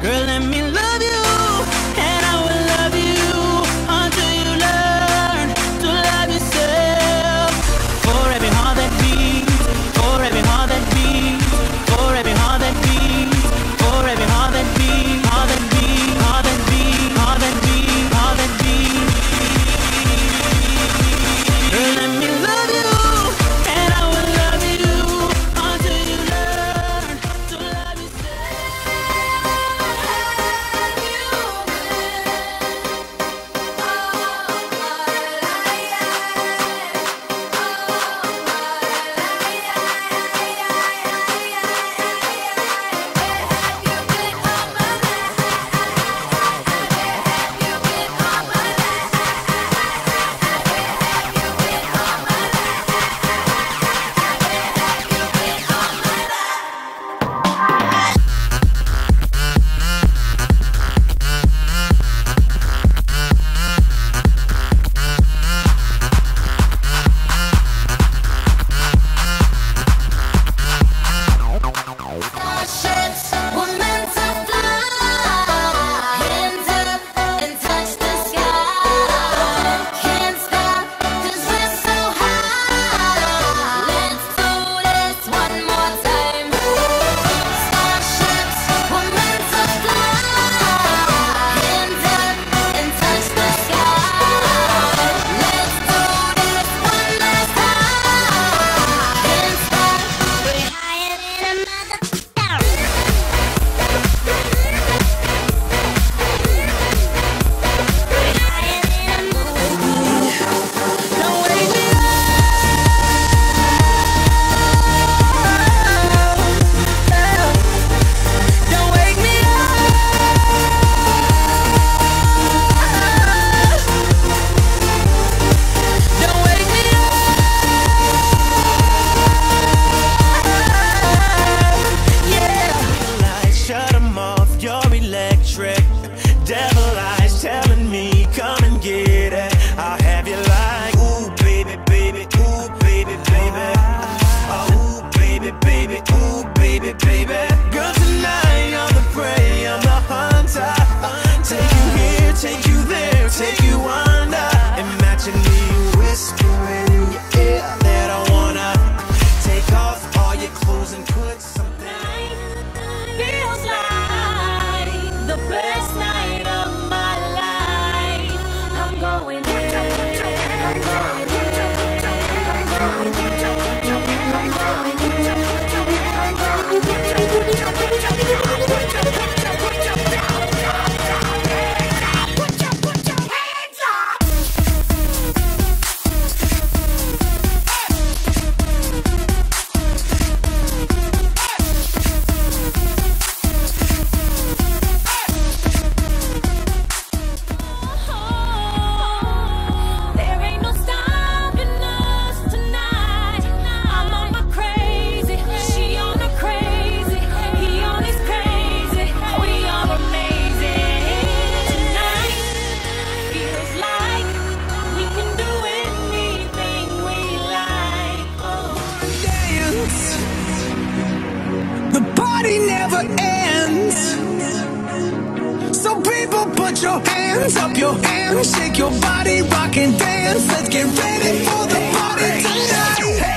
Girl, let me love you, and I will love you until you learn to love yourself. For every heart that beats, for every heart that beats, for every heart that beats, for every heart that beats, heart that beats, heart that beats, heart that beats, heart that beats. Girl, let me love you, and I will love you until you learn to love yourself. Devil eyes telling me, come and get it. I'll have you like, ooh, baby, baby, ooh, baby, baby. Oh, ooh, baby, baby, ooh, baby, baby. Girl, tonight I'm the prey, I'm the hunter. Take you here, take you there, take you under. Imagine me whispering in your ear that I wanna take off all your clothes and put something. Feels like the best night of my life. I'm going there. I'm going there. I'm going there. I'm Put your hands up. There ain't no stopping us tonight. I'm on my crazy, she on the crazy, he on his crazy. We are amazing tonight. Feels like we can do anything we like. Dance. The party never ends. So people, put your hands up, your hands, shake your body, rock and dance. Let's get ready for the party tonight.